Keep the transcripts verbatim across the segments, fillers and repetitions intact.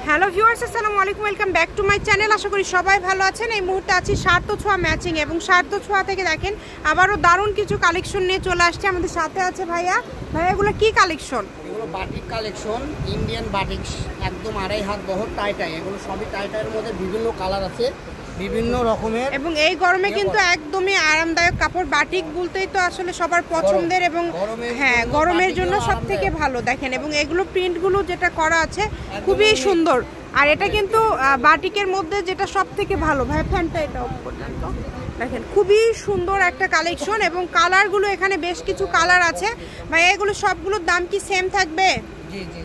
Hello viewers, আসসালামু আলাইকুম, welcome back to my channel. আশা করি সবাই ভালো আছেন। এই মুহূর্তে আছি সার্থ ছোঁয়া ম্যাচিং এবং সার্থ ছোঁয়া থেকে দেখেন আবারও দারুণ কিছু কালেকশন নিয়ে চলে আসছে। আমাদের সাথে আছে ভাইয়া। ভাইয়া এগুলো কি কালেকশন? এগুলো বাটিক কালেকশন, ইন্ডিয়ান বাটিক, একদম আড়াই হাত বহর টাই টাই। এগুলো সবই টাই টাইয়ের মধ্যে বিভিন্ন কালার আছে, বিভিন্ন রকমের, এবং এই গরমে কিন্তু একদমই আরামদায়ক কাপড়। বাটিক বলতেই তো আসলে সবার পছন্দের এবং হ্যাঁ গরমের জন্য সব থেকে ভালো। দেখেন এবং এগুলো প্রিন্টগুলো যেটা করা আছে খুবই সুন্দর। আর এটা কিন্তু বাটিকের মধ্যে যেটা সব থেকে ভালো। ভাই ফ্যানটা এটা অফ করলাম তো। দেখেন খুবই সুন্দর একটা কালেকশন এবং কালারগুলো এখানে বেশ কিছু কালার আছে। ভাই এগুলো সবগুলোর দাম কি সেম থাকবে? জি জি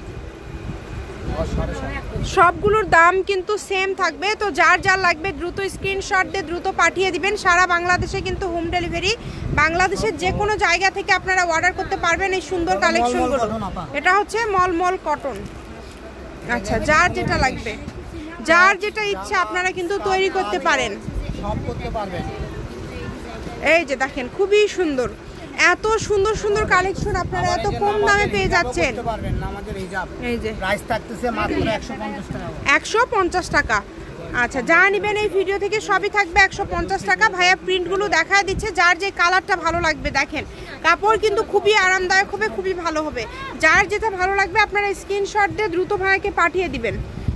সবগুলোর দাম কিন্তু সেম থাকবে। তো যার যার লাগবে দ্রুত স্ক্রিনশট দিয়ে দ্রুত পাঠিয়ে দিবেন। সারা বাংলাদেশে কিন্তু হোম ডেলিভারি, বাংলাদেশের যে কোনো জায়গা থেকে আপনারা অর্ডার করতে পারবেন এই সুন্দর কালেকশনগুলো। এটা হচ্ছে মলমল কটন। আচ্ছা, যার যেটা লাগবে, যার যেটা ইচ্ছা আপনারা কিন্তু তৈরি করতে পারেন, সব করতে পারবেন। এই যে দেখেন খুবই সুন্দর, এত সুন্দর সুন্দর কালেকশন আপনারা এত কম দামে পেয়ে যাচ্ছেন। এই যে প্রাইস থাকতেছে মাত্র একশো পঞ্চাশ টাকা। একশো পঞ্চাশ টাকা। আচ্ছা, যা নেবেন এই ভিডিও থেকে সবই থাকবে একশো পঞ্চাশ টাকা। ভাইয়া প্রিন্টগুলো দেখায় দিচ্ছে, যার যে কালারটা ভালো লাগবে। দেখেন কাপড় কিন্তু খুবই আরামদায়ক হবে, খুবই ভালো হবে। যার যেটা ভালো লাগবে আপনারা স্ক্রিনশট দিয়ে দ্রুত ভাইয়াকে পাঠিয়ে দিবেন।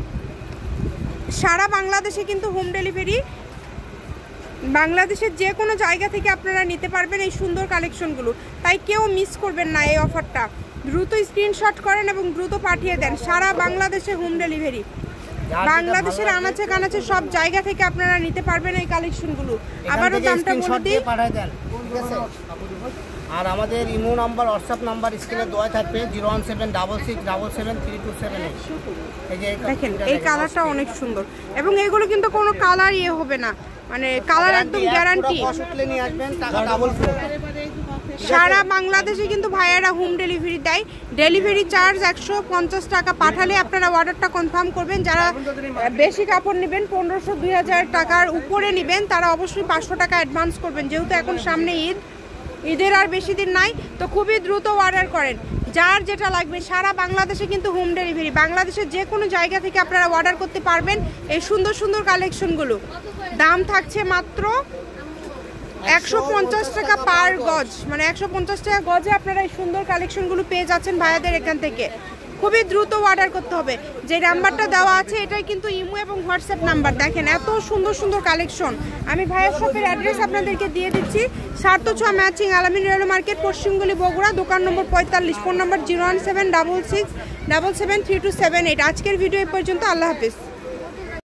সারা বাংলাদেশে কিন্তু হোম ডেলিভারি, বাংলাদেশের যে কোনো জায়গা থেকে আপনারা নিতে পারবেন এই সুন্দর কালেকশনগুলো। তাই কেউ মিস করবেন না এই অফারটা। দ্রুত স্ক্রিনশট করেন এবং দ্রুত পাঠিয়ে দেন। সারা বাংলাদেশে হোম ডেলিভারি, বাংলাদেশের আনাচে কানাচে সব জায়গা থেকে আপনারা নিতে পারবেন এই কালেকশনগুলো। আবারও দামটা বলে দিই, পাঠিয়ে দেন, ঠিক আছে? আর আমাদের ইমো নাম্বার, হোয়াটসঅ্যাপ নাম্বার স্ক্রিনে দেওয়া থাকবে, zero one seven double six double seven three two seven eight. এই যে দেখেন এই কালারটা অনেক সুন্দর এবং এগুলো কিন্তু কোনো কালার ইয়ে হবে না, মানে কালার একদম গ্যারান্টি। নিয়ে আসবেন, টাকা ডাবল ফ্লো। সারা বাংলাদেশে কিন্তু ভাইয়ারা হোম ডেলিভারি দেয়। ডেলিভারি চার্জ একশো পঞ্চাশ টাকা। পাঠালে আপনারা অর্ডারটা কনফার্ম করবেন। যারা বেশি কাপড় নেবেন, পনেরোশো দুই হাজার টাকার উপরে নেবেন, তারা অবশ্যই পাঁচশো টাকা অ্যাডভান্স করবেন। যেহেতু এখন সামনে ঈদ, ঈদের আর বেশি দিন নাই, তো খুবই দ্রুত অর্ডার করেন। যার যেটা লাগবে, সারা বাংলাদেশে কিন্তু হোম ডেলিভারি, বাংলাদেশের যে কোনো জায়গা থেকে আপনারা অর্ডার করতে পারবেন এই সুন্দর সুন্দর কালেকশনগুলো। দাম থাকছে মাত্র একশো পঞ্চাশ টাকা পার গজ, মানে একশো পঞ্চাশ টাকা গজে আপনারা এই সুন্দর কালেকশনগুলো পেয়ে যাচ্ছেন ভাইয়াদের এখান থেকে। খুবই দ্রুত অর্ডার করতে হবে। যে নাম্বারটা দেওয়া আছে এটাই কিন্তু ইমো এবং হোয়াটসঅ্যাপ নাম্বার। দেখেন এত সুন্দর সুন্দর কালেকশন। আমি ভাইয়ার শপের অ্যাড্রেস আপনাদেরকে দিয়ে দিচ্ছি। সার্থ ছোঁয়া ম্যাচিং, আলামিন রেলওয়ে মার্কেট, পশ্চিমগলি, বগুড়া, দোকান নম্বর পঁয়তাল্লিশ, ফোন নম্বর zero one seven double six double seven three two seven eight. আজকের ভিডিও এই পর্যন্ত। আল্লাহ হাফিজ।